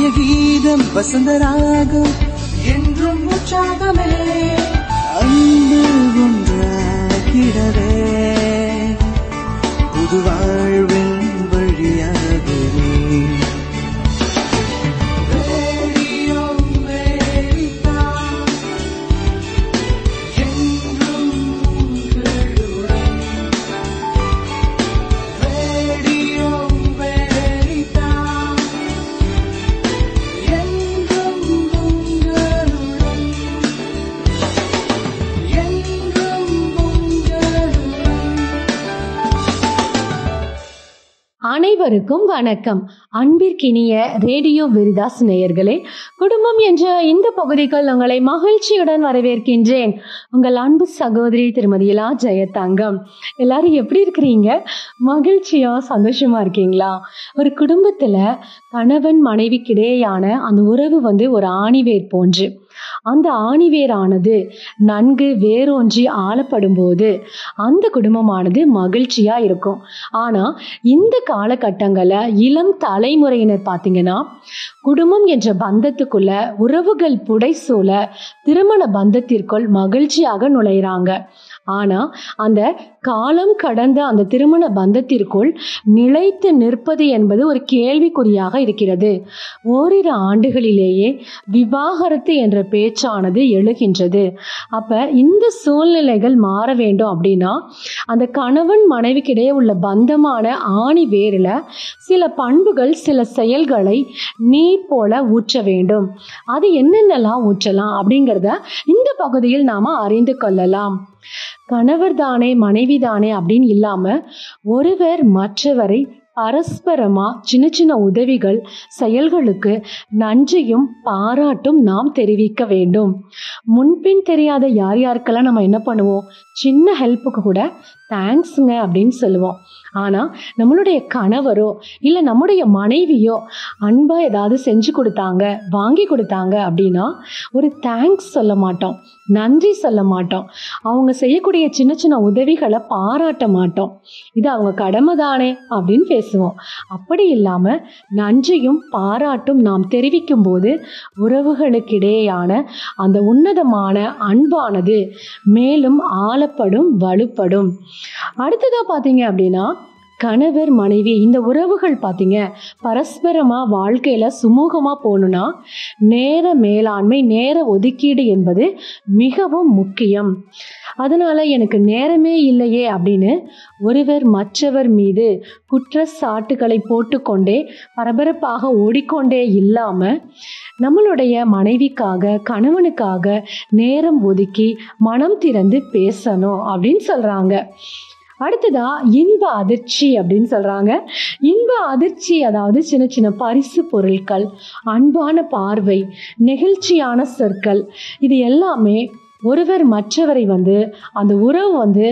கீதம் வசந்தராகம் என்றும் உற்சாகமே அன்பு ஒன்றாகிடவே புது வாழ்வின் வழியாகவே அனைவருக்கும் வணக்கம். அன்பிற்கினிய ரேடியோ விருதாஸ் நேயர்களே, குடும்பம் என்ற இந்த பகுதிக்குள் உங்களை மகிழ்ச்சியுடன் வரவேற்கின்றேன். உங்கள் அன்பு சகோதரி திருமதி லா ஜெயதங்கம். எல்லாரும் எப்படி இருக்கிறீங்க? மகிழ்ச்சியா சந்தோஷமா இருக்கீங்களா? ஒரு குடும்பத்துல கணவன் மனைவிக்கிடையேயான அந்த உறவு ஒரு ஆணிவேர் போன்று. அந்த ஆணிவேரானது நன்கு வேரூன்றி ஆளப்படும் போது அந்த குடும்பமானது மகிழ்ச்சியா இருக்கும். ஆனா இந்த காலகட்டங்கள்ல இளம் தலைமுறையினர் பார்த்தீங்கன்னா, குடும்பம் என்ற பந்தத்துக்குள்ள உறவுகள் புடைசூழ திருமண பந்தத்திற்குள் மகிழ்ச்சியாக நுழையிறாங்க. ஆனா அந்த காலம் கடந்த அந்த திருமண பந்தத்திற்குள் நிலைத்து நிற்பது என்பது ஒரு கேள்விக்குறியாக இருக்கிறது. ஓரிரு ஆண்டுகளிலேயே விவாகரத்து என்ற பேச்சானது எழுகின்றது. அப்ப இந்த சூழ்நிலைகள் மாற வேண்டும் அப்படின்னா அந்த கணவன் மனைவிக்கிடையே உள்ள பந்தமான ஆணி வேரில் சில பண்புகள், சில செயல்களை நீர் போல ஊற்ற வேண்டும். அது என்னென்னலாம் ஊற்றலாம் அப்படிங்கிறத இந்த பகுதியில் நாம அறிந்து கொள்ளலாம். கணவர் தானே மனைவி தானே அப்படின்னு இல்லாம ஒருவர் மற்றவரை பரஸ்பரமா சின்ன சின்ன உதவிகள், செயல்களுக்கு நன்றியும் பாராட்டும் நாம் தெரிவிக்க வேண்டும். முன்பின் தெரியாத யார் யாருக்கெல்லாம் நம்ம என்ன பண்ணுவோம், சின்ன ஹெல்ப்புக்கு கூட தேங்க்ஸுங்க அப்படின்னு சொல்லுவோம். ஆனா நம்மளுடைய கணவரோ இல்லை நம்முடைய மனைவியோ அன்பா ஏதாவது செஞ்சு கொடுத்தாங்க, வாங்கி கொடுத்தாங்க அப்படின்னா ஒரு தேங்க்ஸ் சொல்ல மாட்டோம், நன்றி சொல்ல மாட்டோம். அவங்க செய்யக்கூடிய சின்ன சின்ன உதவிகளை பாராட்ட மாட்டோம். இது அவங்க கடமை தானே அப்படின்னு பேசுவோம். அப்படி இல்லாம நன்றியும் பாராட்டும் நாம் தெரிவிக்கும் போது உறவுகளுக்கிடையேயான அந்த உன்னதமான அன்பானது மேலும் ஆளப்படும், வலுப்படும். அடுத்ததா பார்த்தீங்க அப்படின்னா, கணவர் மனைவி இந்த உறவுகள் பார்த்தீங்க பரஸ்பரமா வாழ்க்கையில சுமூகமா போகணும்னா நேர மேலாண்மை, நேர ஒதுக்கீடு என்பது மிகவும் முக்கியம். அதனால எனக்கு நேரமே இல்லையே அப்படின்னு ஒருவர் மற்றவர் மீது குற்றச்சாட்டுகளை போட்டுக்கொண்டே பரபரப்பாக ஓடிக்கொண்டே இல்லாம நம்மளுடைய மனைவிக்காக, கணவனுக்காக நேரம் ஒதுக்கி மனம் திறந்து பேசணும் அப்படின்னு சொல்றாங்க. அடுத்ததா இன்ப அதிர்ச்சி அப்படின்னு சொல்றாங்க. இன்ப அதிர்ச்சி அதாவது சின்ன சின்ன பரிசு பொருட்கள், அன்பான பார்வை, நெகிழ்ச்சியான சொற்கள், இது எல்லாமே ஒருவர் மற்றவரை அந்த உறவு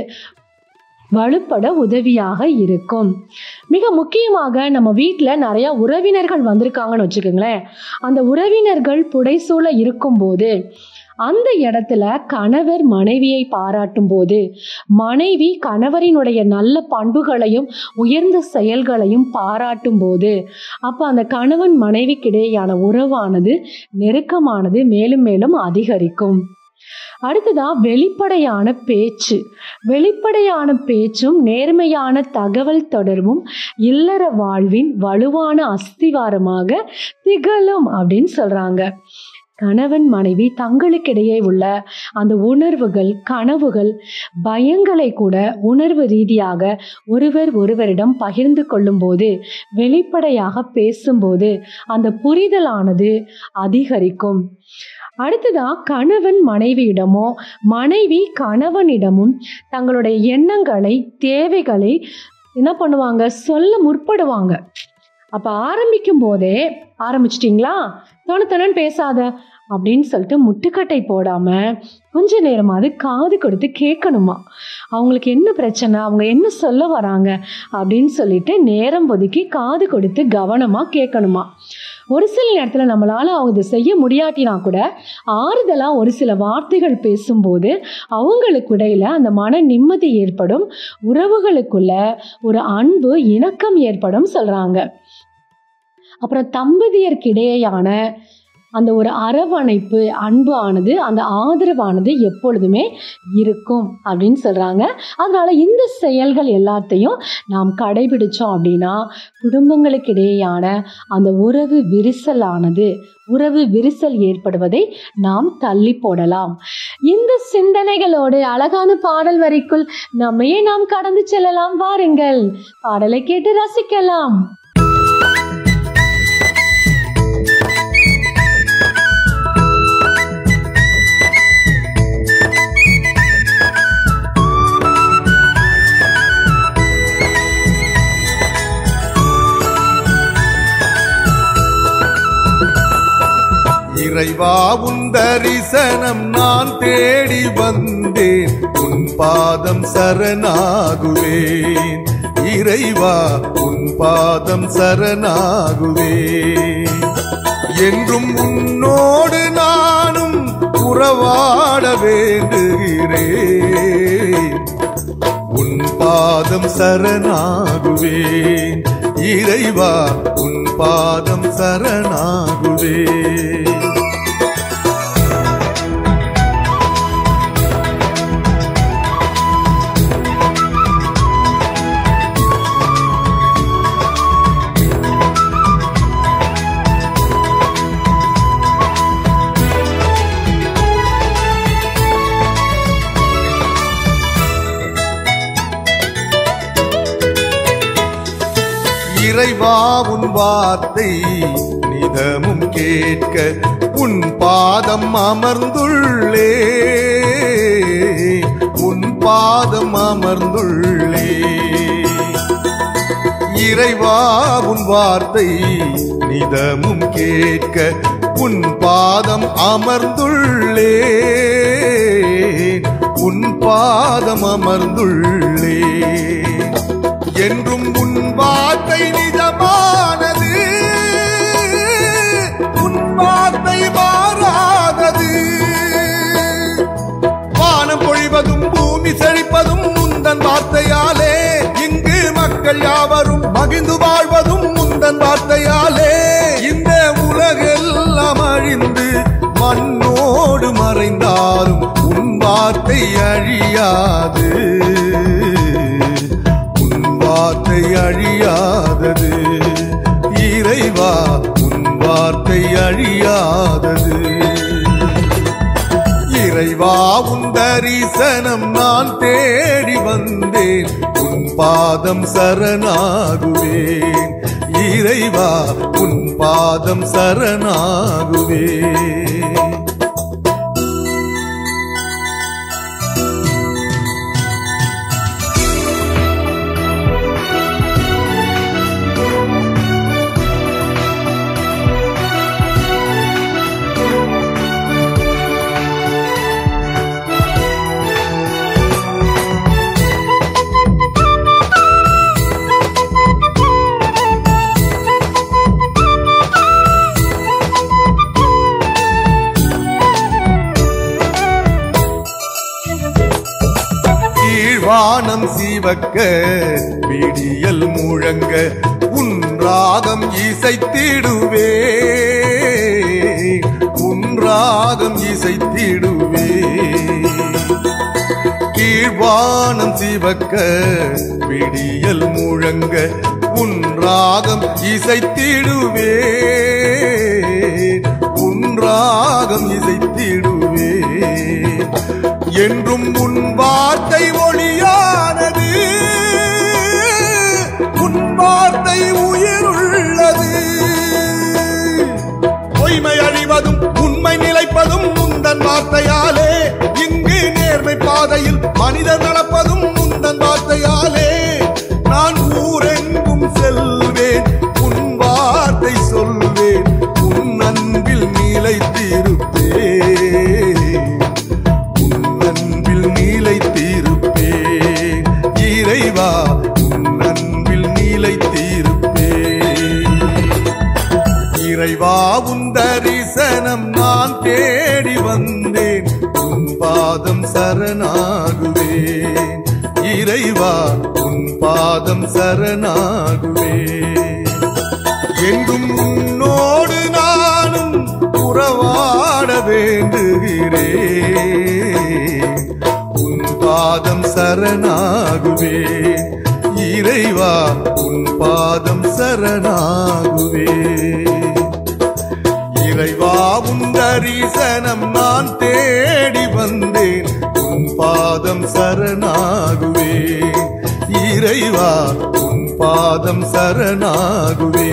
வலுப்பட உதவியாக இருக்கும். மிக முக்கியமாக நம்ம வீட்டில் நிறைய உறவினர்கள் வந்திருக்காங்கன்னு வச்சுக்கோங்களேன். அந்த உறவினர்கள் புடைசூழ இருக்கும்போது அந்த இடத்துல கணவர் மனைவியை பாராட்டும் போது, மனைவி கணவரினுடைய நல்ல பண்புகளையும் உயர்ந்த செயல்களையும் பாராட்டும் போது, அப்போ அந்த கணவன் மனைவிக்கிடையேயான உறவானது, நெருக்கமானது மேலும் மேலும் அதிகரிக்கும். அடுத்ததா வெளிப்படையான பேச்சு. வெளிப்படையான பேச்சும் நேர்மையான தகவல் தொடர்பும் இல்லற வாழ்வின் வலுவான அஸ்திவாரமாக திகழும் அப்படின்னு சொல்றாங்க. கணவன் மனைவி தங்களுக்கிடையே உள்ள அந்த உணர்வுகள், கனவுகள், பயங்களை கூட உணர்வு ரீதியாக ஒருவரிடம் பகிர்ந்து கொள்ளும் போது, வெளிப்படையாக பேசும்போது அந்த புரிதலானது அதிகரிக்கும். அடுத்ததா கணவன் மனைவியிடமோ மனைவி கணவனிடமும் தங்களுடைய எண்ணங்களை, தேவைகளை என்ன பண்ணுவாங்க, சொல்ல முற்படுவாங்க. அப்ப ஆரம்பிக்கும் போதே ஆரம்பிச்சிட்டிங்களா, தொணத்தொணன்னு பேசாத அப்படின்னு சொல்லிட்டு முட்டுக்கட்டை போடாம கொஞ்ச நேரமாவது காது கொடுத்து கேட்கணுமா. அவங்களுக்கு என்ன பிரச்சனை, அவங்க என்ன சொல்ல வராங்க அப்படின்னு சொல்லிட்டு நேரம் ஒதுக்கி காது கொடுத்து கவனமா கேட்கணுமா. ஒரு சில நேரத்தில் நம்மளால அவங்க செய்ய முடியாட்டினா கூட ஆறுதலா ஒரு சில வார்த்தைகள் பேசும்போது அவங்களுக்கு இடையில அந்த மன நிம்மதி ஏற்படும், உறவுகளுக்குள்ள ஒரு அன்பு, இணக்கம் ஏற்படும் சொல்றாங்க. அப்புறம் தம்பதியர்க்கிடையேயான அந்த ஒரு அரவணைப்பு, அன்பு ஆனது, அந்த ஆதரவானது எப்பொழுதுமே இருக்கும் அப்படின்னு சொல்கிறாங்க. அதனால் இந்த செயல்கள் எல்லாத்தையும் நாம் கடைபிடித்தோம் அப்படின்னா குடும்பங்களுக்கு இடையேயான அந்த உறவு விரிசல் ஏற்படுவதை நாம் தள்ளி போடலாம். இந்த சிந்தனைகளோடு அழகான பாடல் வரிக்குள் நம்மையே நாம் கடந்து செல்லலாம். வாருங்கள், பாடலை கேட்டு ரசிக்கலாம். இறைவா உன் தரிசனம் நான் தேடி வந்தேன், உன் பாதம் சரணாகுவேன். இறைவா உன் பாதம் சரணாகுவேன். என்றும் உன்னோடு நானும் உறவாட வேண்டுகிறேன். உன் பாதம் சரணாகுவேன். இறைவா உன் பாதம் சரணாகுவேன். இறைவா உன் வார்த்தை நிதமும் கேட்க உன் பாதம் அமர்ந்துள்ளே, உன் பாதம் அமர்ந்துள்ளே. இறைவா உன் வார்த்தை நிதமும் கேட்க உன் பாதம் அமர்ந்துள்ளே, உன் பாதம் அமர்ந்துள்ளே. என்றும் உன் வார்த்தை நிஜமானது, உன் வார்த்தை மாறாதது. வானம் பொழிவதும் பூமி செழிப்பதும் உந்தன் வார்த்தையாலே, இங்கு மக்கள் யாவரும் மகிழ்ந்து வாழ்வதும் உந்தன் வார்த்தையாலே. இந்த உலகெல்லாம் அழிந்து மண்ணோடு மறைந்தாலும் உன் வார்த்தை அழியாது, வார்த்தை அழியாதது. இறைவா உன் வார்த்தை அழியாதது. இறைவா உன் தரிசனம் நான் தேடி வந்தேன், உன் பாதம் சரணாகுவேன். இறைவா உன் பாதம் சரணாகுவேன். வானம் சீவக்க விடியல் முழங்க உன் ராகம் இசைத்திடுவே, உன் ராகம் இசைத்திடுவே. கீழ்வானம் சீவக்க விடியல் முழங்க உன் ராகம் இசைத்திடுவே, உன் ராகம் இசைத்திடுவே. என்றும் உன் வார்த்தை ஒளியானது, உன் வார்த்தை உயிருள்ளது. பொய்மை அழிவதும் உண்மை நிலைப்பதும் உந்தன் வார்த்தையாலே, இங்கு நேர்மை பாதையில் மனிதர் நடப்பதும் உந்தன் வார்த்தையாலே. நான் ஊரெங்கும் செல்வேன், உன் வார்த்தை சொல்வேன், உன் அன்பில் நிலைத்திருப்பேன், நிலைத்திருப்பேன். இறைவா உன் அன்பில் நிலைத்திருப்பேன். இறைவா உன் தரிசனம் நான் தேடி வந்தேன், உன் பாதம் சரணாகுவேன். இறைவா உன் பாதம் சரணாகுவேன். என்றும் உன்னோடு நானும் உறவாட வேண்டுகிறேன். உன் பாதம் சரணாகுவே இறைவா, உன் பாதம் சரணாகுவே. இறைவா உன் தரிசனம் நான் தேடி வந்தேன், உன் பாதம் சரணாகுவே. இறைவா உன் பாதம் சரணாகுவே.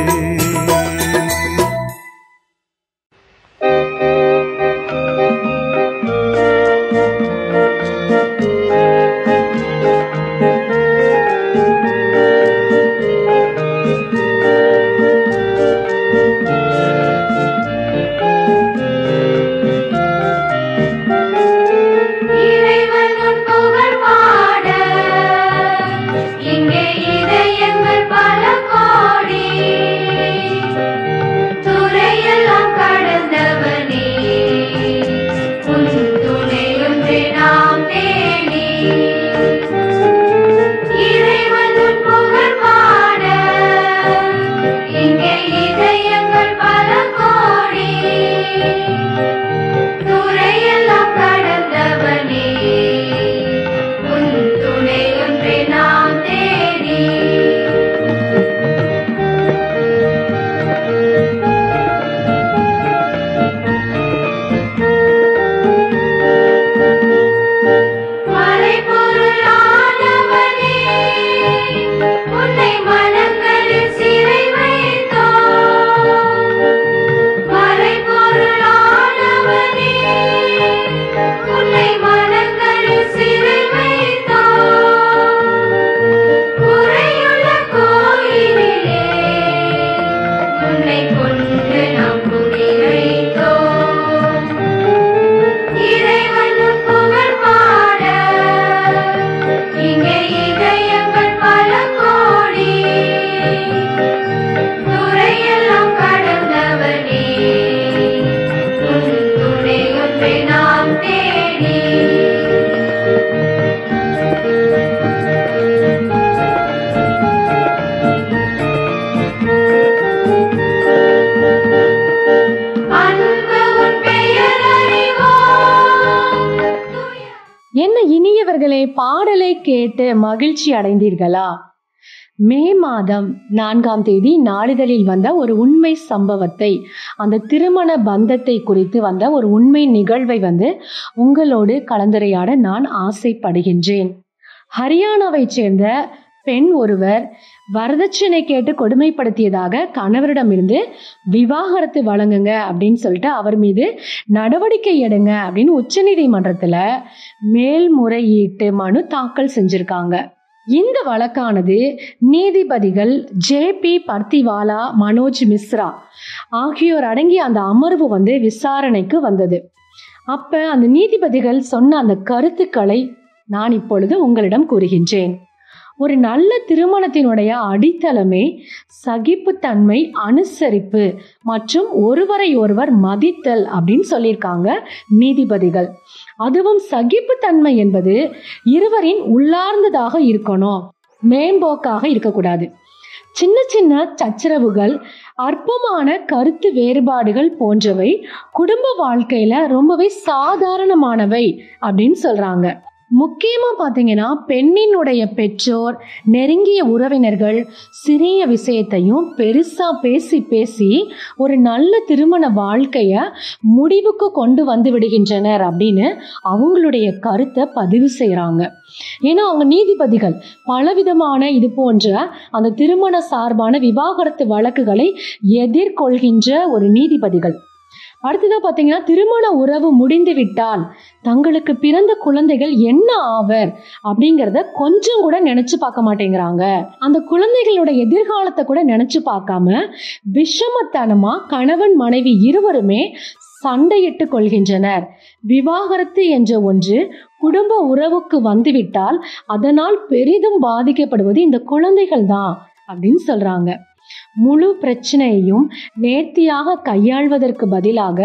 பாடலை கேட்டு மகிழ்ச்சி அடைந்தீர்களா? மே மாதம் 4ஆம் தேதி நாளிதழில் வந்த ஒரு உண்மை சம்பவத்தை, அந்த திருமண பந்தத்தை குறித்து வந்த ஒரு உண்மை நிகழ்வை உங்களோடு கலந்துரையாட நான் ஆசைப்படுகின்றேன். ஹரியானாவை சேர்ந்த பெண் ஒருவர் வரதட்சணை கேட்டு கொடுமைப்படுத்தியதாக கணவரிடமிருந்து விவாகரத்து வழங்குங்க அப்படின்னு சொல்லிட்டு அவர் மீது நடவடிக்கை எடுங்க அப்படின்னு உச்சநீதிமன்றத்துல மேல்முறையீட்டு மனு தாக்கல் செஞ்சிருக்காங்க. இந்த வழக்கானது நீதிபதிகள் JP பர்த்திவாலா, மனோஜ் மிஸ்ரா ஆகியோர் அடங்கிய அந்த அமர்வு விசாரணைக்கு வந்தது. அப்ப அந்த நீதிபதிகள் சொன்ன அந்த கருத்துக்களை நான் இப்பொழுது உங்களிடம் கூறுகின்றேன். ஒரு நல்ல திருமணத்தினுடைய அடித்தளமே சகிப்புத்தன்மை, அனுசரிப்பு மற்றும் ஒருவரை ஒருவர் மதித்தல் அப்படின்னு சொல்லியிருக்காங்க நீதிபதிகள். அதுவும் சகிப்புத்தன்மை என்பது இருவரின் உள்ளார்ந்ததாக இருக்கணும், மேம்போக்காக இருக்கக்கூடாது. சின்ன சின்ன சச்சரவுகள், அற்பமான கருத்து வேறுபாடுகள் போன்றவை குடும்ப வாழ்க்கையில ரொம்பவே சாதாரணமானவை அப்படின்னு சொல்றாங்க. முக்கியமா பாத்தீங்கன்னா பெண்ணினுடைய பெற்றோர், நெருங்கிய உறவினர்கள் சிறிய விஷயத்தையும் பெருசா பேசி பேசி ஒரு நல்ல திருமண வாழ்க்கைய முடிவுக்கு கொண்டு வந்து விடுகின்றனர் அப்படின்னு அவங்களுடைய கருத்தை பதிவு செய்யறாங்க. ஏன்னா அவங்க நீதிபதிகள் பலவிதமான இது போன்ற அந்த திருமண சார்பான விவாகரத்து வழக்குகளை எதிர்கொள்கின்ற ஒரு நீதிபதிகள். அடுத்ததா பாத்தீங்கன்னா திருமண உறவு முடிந்து விட்டால் தங்களுக்கு பிறந்த குழந்தைகள் என்ன ஆவர் அப்படிங்கறத கொஞ்சம் கூட நினைச்சு பார்க்க மாட்டேங்கிறாங்க. அந்த குழந்தைகளோட எதிர்காலத்தை கூட நினைச்சு பார்க்காம விஷமத்தனமா கணவன் மனைவி இருவருமே சண்டையிட்டு கொள்கின்றனர். விவாகரத்து என்ற ஒன்று குடும்ப உறவுக்கு வந்துவிட்டால் அதனால் பெரிதும் பாதிக்கப்படுவது இந்த குழந்தைகள் தான் அப்படின்னு சொல்றாங்க. முழு பிரச்சனையையும் நேர்த்தியாக கையாள்வதற்கு பதிலாக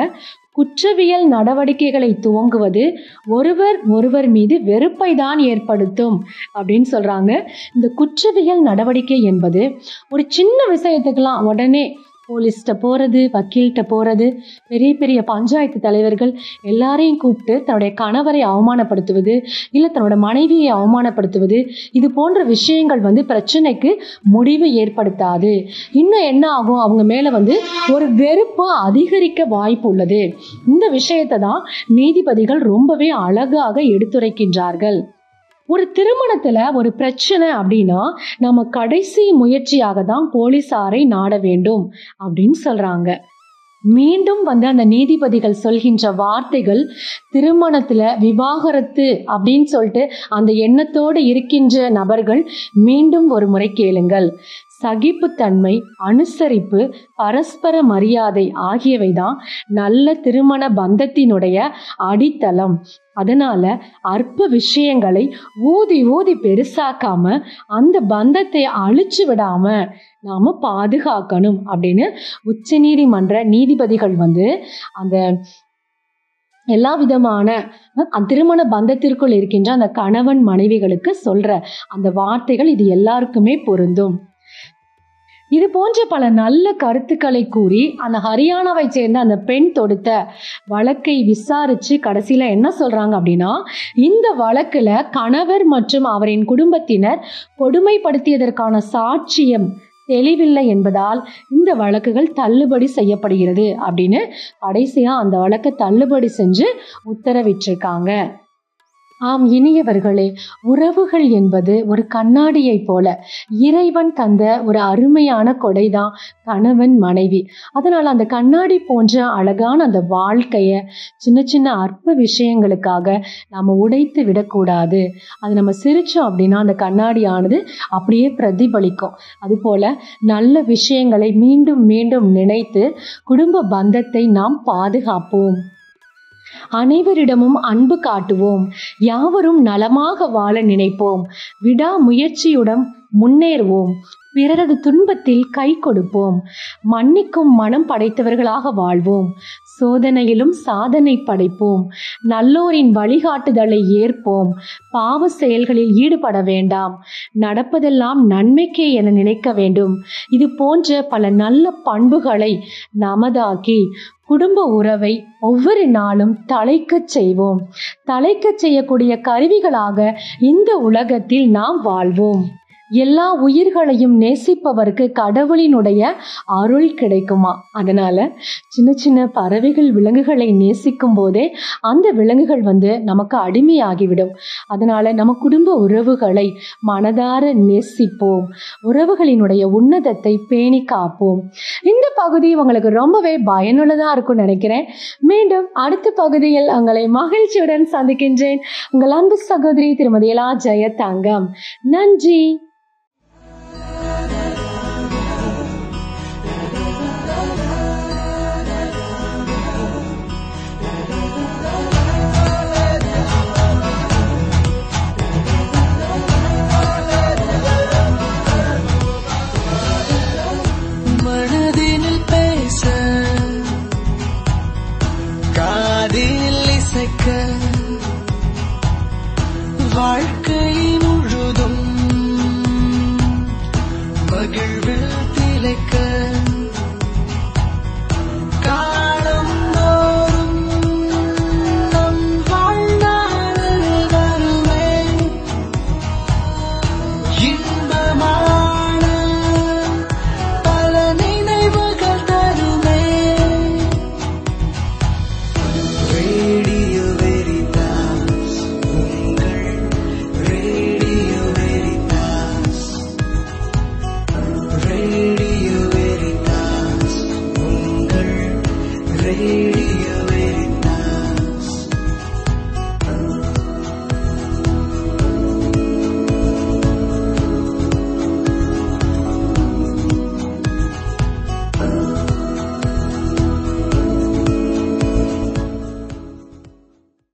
குற்றவியல் நடவடிக்கைகளை துவங்குவது ஒருவர் மீது வெறுப்பை தான் ஏற்படுத்தும் அப்படின்னு சொல்றாங்க. இந்த குற்றவியல் நடவடிக்கை என்பது ஒரு சின்ன விஷயத்துக்கெல்லாம் உடனே போலீஸ்கிட்ட போறது, வக்கீல்கிட்ட போறது, பெரிய பெரிய பஞ்சாயத்து தலைவர்கள் எல்லாரையும் கூப்பிட்டு தன்னுடைய கணவரை அவமானப்படுத்துவது, இல்லை தன்னோட மனைவியை அவமானப்படுத்துவது, இது போன்ற விஷயங்கள் பிரச்சனைக்கு முடிவு ஏற்படுத்தாது. இன்னும் என்ன ஆகும், அவங்க மேல ஒரு வெறுப்பு அதிகரிக்க வாய்ப்பு உள்ளது. இந்த விஷயத்தை தான் நீதிபதிகள் ரொம்பவே அழகாக எடுத்துரைக்கின்றார்கள். ஒரு திருமணத்துல ஒரு பிரச்சனை அப்படின்னா நம்ம கடைசி முயற்சியாக தான் போலீசாரை நாட வேண்டும் அப்படின்னு சொல்றாங்க. மீண்டும் அந்த நீதிபதிகள் சொல்கின்ற வார்த்தைகள், திருமணத்துல விவாகரத்து அப்படின்னு சொல்லிட்டு அந்த எண்ணத்தோடு இருக்கின்ற நபர்கள் மீண்டும் ஒரு முறை கேளுங்கள். சகிப்புத்தன்மை, அனுசரிப்பு, பரஸ்பர மரியாதை ஆகியவைதான் நல்ல திருமண பந்தத்தினுடைய அடித்தளம். அதனால அற்ப விஷயங்களை ஊதி பெருசாக்காம அந்த பந்தத்தை அழிச்சு விடாம நாம பாதுகாக்கணும் அப்படின்னு உச்சநீதிமன்ற நீதிபதிகள் அந்த எல்லா விதமான திருமண பந்தத்திற்குள் இருக்கின்ற அந்த கணவன் மனைவிகளுக்கு சொல்ற அந்த வார்த்தைகள் இது எல்லாருக்குமே பொருந்தும். இது போன்ற பல நல்ல கருத்துக்களை கூறி அந்த ஹரியானாவை சேர்ந்த அந்த பெண் தொடுத்த வழக்கை விசாரிச்சு கடைசியில என்ன சொல்றாங்க அப்படின்னா, இந்த வழக்குல கணவர் மற்றும் அவரின் குடும்பத்தினர் கொடுமைப்படுத்தியதற்கான சாட்சியம் தெளிவில்லை என்பதால் இந்த வழக்குகள் தள்ளுபடி செய்யப்படுகிறது அப்படின்னு கடைசியா அந்த வழக்கை தள்ளுபடி செஞ்சு உத்தரவிட்டிருக்காங்க. ஆம் இனியவர்களே, உறவுகள் என்பது ஒரு கண்ணாடியை போல இறைவன் தந்த ஒரு அருமையான கொடைதான் கணவன் மனைவி. அதனால அந்த கண்ணாடி போன்ற அழகான அந்த வாழ்க்கைய சின்ன சின்ன அற்ப விஷயங்களுக்காக நாம உடைத்து விடக்கூடாது. அது நம்ம சிரிச்சோம் அப்படின்னா அந்த கண்ணாடியானது அப்படியே பிரதிபலிக்கும். அது போல நல்ல விஷயங்களை மீண்டும் மீண்டும் நினைத்து குடும்ப பந்தத்தை நாம் பாதுகாப்போம். அனைவரிடமும் அன்பு காட்டுவோம். யாவரும் நலமாக வாழ நினைப்போம். விடாமுயற்சியுடன் முன்னேறுவோம். பிறரது துன்பத்தில் கை கொடுப்போம். மன்னிக்கும் மனம் படைத்தவர்களாக வாழ்வோம். சோதனையிலும் சாதனை படைப்போம். நல்லோரின் வழிகாட்டுதலை ஏற்போம். பாவ செயல்களில் ஈடுபட வேண்டாம். நடப்பதெல்லாம் நன்மைக்கே என நினைக்க வேண்டும். இது போன்ற பல நல்ல பண்புகளை நமதாக்கி குடும்ப உறவை ஒவ்வொரு நாளும் தழைக்கச் செய்வோம். தழைக்கச் செய்யக்கூடிய கருவிகளாக இந்த உலகத்தில் நாம் வாழ்வோம். எல்லா உயிர்களையும் நேசிப்பவருக்கு கடவுளினுடைய அருள் கிடைக்குமா? அதனால சின்ன சின்ன பறவைகள் விலங்குகளை நேசிக்கும் போதே அந்த விலங்குகள் நமக்கு அடிமையாகிவிடும். அதனால நம்ம குடும்ப உறவுகளை மனதார நேசிப்போம். உறவுகளினுடைய உன்னதத்தை பேணி காப்போம். இந்த பகுதி உங்களுக்கு ரொம்பவே பயனுள்ளதா இருக்கும்னு நினைக்கிறேன். மீண்டும் அடுத்த பகுதியில் உங்களை மகிழ்ச்சியுடன் சந்திக்கின்றேன். உங்கள் அன்பு சகோதரி திருமதி எலா ஜெயதங்கம். நன்றி. மனதினில் பேச, காதில் இசைக்க, வாழ்க்கை முழுதும் மகிழ்வில் திளைக்க